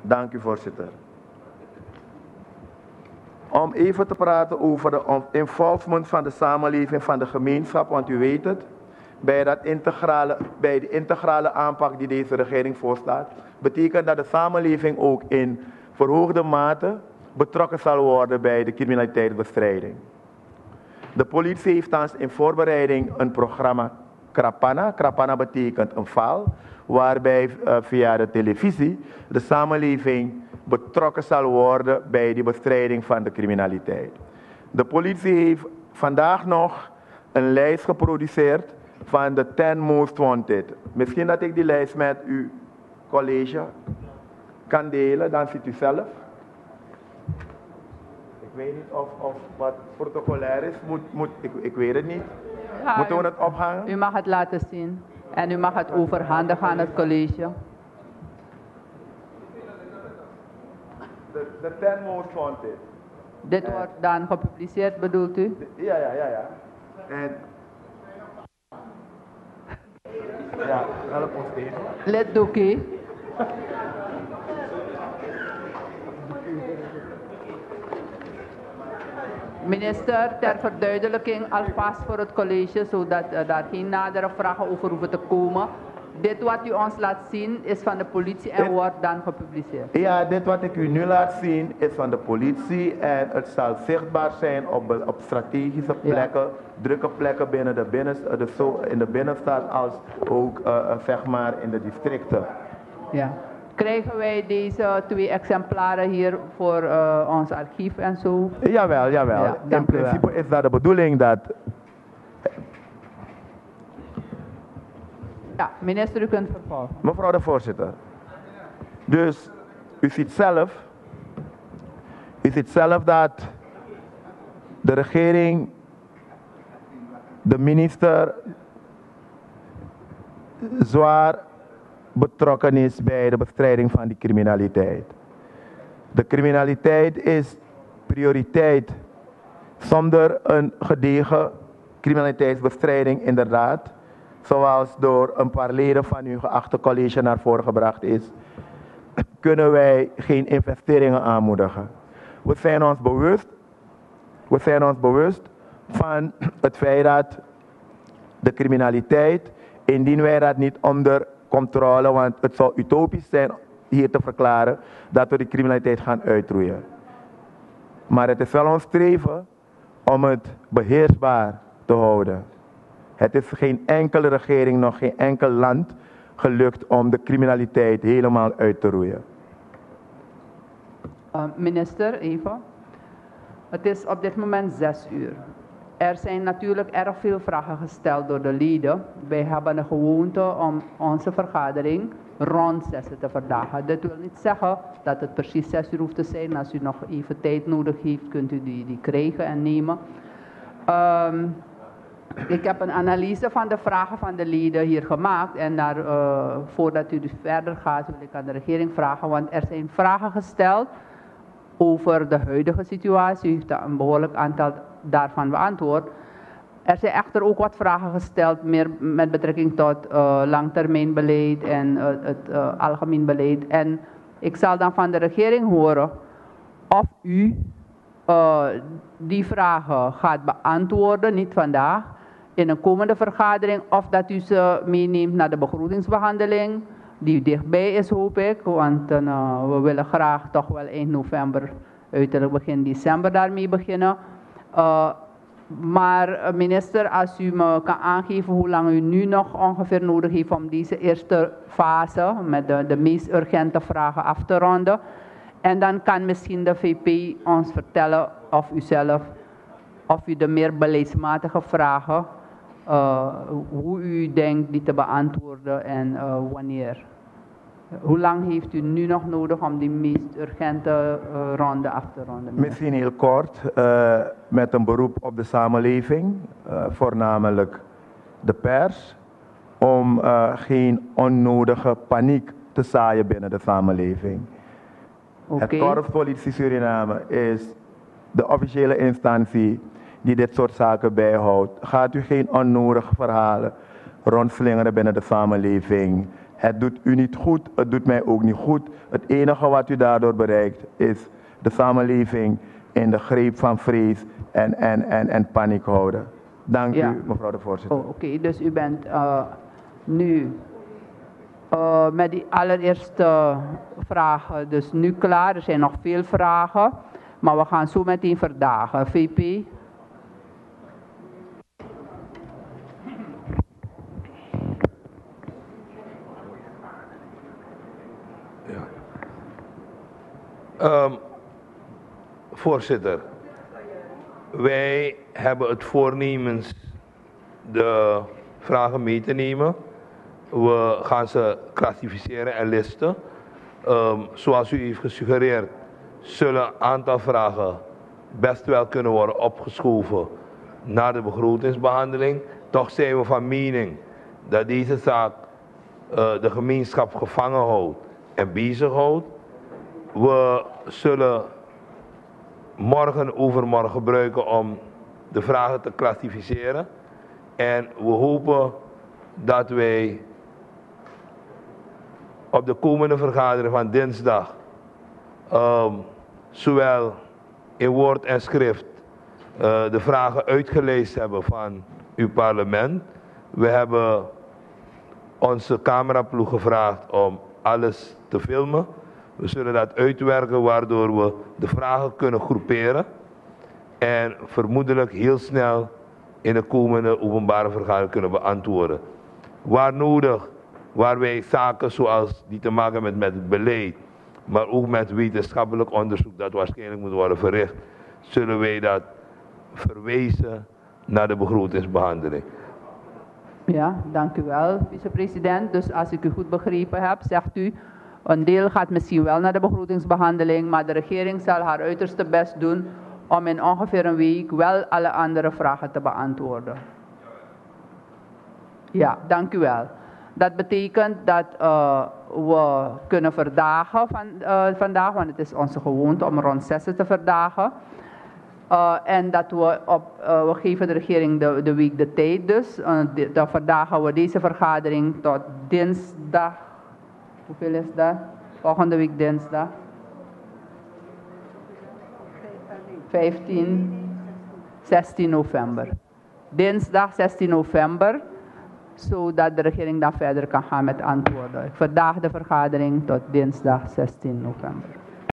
Dank u, voorzitter. Om even te praten over de involvement van de samenleving, van de gemeenschap, want u weet het, bij de integrale aanpak die deze regering voorstaat, betekent dat de samenleving ook in verhoogde mate betrokken zal worden bij de criminaliteitsbestrijding. De politie heeft thans in voorbereiding een programma Krapana. Krapana betekent een val, waarbij via de televisie de samenleving betrokken zal worden bij de bestrijding van de criminaliteit. De politie heeft vandaag nog een lijst geproduceerd van de 10 most wanted. Misschien dat ik die lijst met uw college kan delen, dan ziet u zelf. Ik weet niet of wat protocolair is, ik weet het niet. Ja, Moeten we het ophangen? U mag het laten zien en u mag het overhandigen aan het college. De 10 most wanted. Dit wordt dan gepubliceerd, bedoelt u? Ja. En ja, help ons tegen. Lid Doekie. Minister, ter verduidelijking alvast voor het college, zodat daar geen nadere vragen over hoeven te komen. Dit wat u ons laat zien is van de politie en wordt dan gepubliceerd. Ja, dit wat ik u nu laat zien is van de politie en het zal zichtbaar zijn op strategische plekken, drukke plekken binnen in de binnenstad als ook zeg maar in de districten. Ja. Krijgen wij deze 2 exemplaren hier voor ons archief en zo? Jawel. Ja, in principe is dat de bedoeling dat... Ja, minister, u kunt vervolgen. Mevrouw de voorzitter. Dus u ziet zelf dat de regering, de minister, zwaar betrokken is bij de bestrijding van die criminaliteit. De criminaliteit is prioriteit. Zonder een gedegen criminaliteitsbestrijding inderdaad, zoals door een paar leden van uw geachte college naar voren gebracht is, kunnen wij geen investeringen aanmoedigen. We zijn ons bewust van het feit dat de criminaliteit, indien wij dat niet onder controle, want het zou utopisch zijn hier te verklaren dat we de criminaliteit gaan uitroeien. Maar het is wel ons streven om het beheersbaar te houden. Het is geen enkele regering, nog geen enkel land gelukt om de criminaliteit helemaal uit te roeien. Minister, even. Het is op dit moment 6 uur. Er zijn natuurlijk erg veel vragen gesteld door de leden. Wij hebben de gewoonte om onze vergadering rond 6 uur te verdagen. Dit wil niet zeggen dat het precies 6 uur hoeft te zijn. Als u nog even tijd nodig heeft, kunt u die krijgen en nemen. Ik heb een analyse van de vragen van de leden hier gemaakt. En voordat u dus verder gaat, wil ik aan de regering vragen. Want er zijn vragen gesteld over de huidige situatie. U heeft een behoorlijk aantal daarvan beantwoord. Er zijn echter ook wat vragen gesteld, meer met betrekking tot langtermijnbeleid en het algemeen beleid. En ik zal dan van de regering horen of u die vragen gaat beantwoorden, niet vandaag, in een komende vergadering, of dat u ze meeneemt naar de begrotingsbehandeling, die dichtbij is, hoop ik, want we willen graag toch wel eind november, uiterlijk begin december daarmee beginnen. Maar minister, als u me kan aangeven hoe lang u nu nog ongeveer nodig heeft om deze eerste fase met de meest urgente vragen af te ronden. En dan kan misschien de VP ons vertellen of u zelf, of u de meer beleidsmatige vragen, hoe u denkt die te beantwoorden en wanneer. Hoe lang heeft u nu nog nodig om die meest urgente ronde af te ronden? Misschien heel kort, met een beroep op de samenleving, voornamelijk de pers, om geen onnodige paniek te zaaien binnen de samenleving. Okay. Het Korps Politie Suriname is de officiële instantie die dit soort zaken bijhoudt. Gaat u geen onnodige verhalen rondslingeren binnen de samenleving. Het doet u niet goed, het doet mij ook niet goed. Het enige wat u daardoor bereikt is de samenleving in de greep van vrees en paniek houden. Dank Ja. u, mevrouw de voorzitter. Oh, oké, dus u bent nu met die allereerste vragen dus nu klaar. Er zijn nog veel vragen, maar we gaan zo meteen verdagen. VP? Voorzitter, wij hebben het voornemens de vragen mee te nemen. We gaan ze klassificeren en listen. Zoals u heeft gesuggereerd, zullen een aantal vragen best wel kunnen worden opgeschoven naar de begrotingsbehandeling. Toch zijn we van mening dat deze zaak de gemeenschap gevangen houdt en bezighoudt. We zullen morgen, overmorgen gebruiken om de vragen te klassificeren. En we hopen dat wij op de komende vergadering van dinsdag zowel in woord en schrift de vragen uitgelezen hebben van uw parlement. We hebben onze cameraploeg gevraagd om alles te filmen. We zullen dat uitwerken waardoor we de vragen kunnen groeperen en vermoedelijk heel snel in de komende openbare vergadering kunnen beantwoorden. Waar nodig, waar wij zaken zoals die te maken hebben met het beleid, maar ook met wetenschappelijk onderzoek dat waarschijnlijk moet worden verricht, zullen wij dat verwijzen naar de begrotingsbehandeling. Ja, dank u wel, vicepresident. Dus als ik u goed begrepen heb, zegt u, een deel gaat misschien wel naar de begrotingsbehandeling, maar de regering zal haar uiterste best doen om in ongeveer een week wel alle andere vragen te beantwoorden. Ja, dank u wel. Dat betekent dat we kunnen verdagen vandaag, want het is onze gewoonte om rond 6 te verdagen. En dat we geven de regering de week de tijd dus. Dan verdagen we deze vergadering tot dinsdag. Hoeveel is dat? Volgende week dinsdag. 16 november. Dinsdag 16 november. Zodat de regering dan verder kan gaan met antwoorden. Ik verdaag de vergadering tot dinsdag 16 november.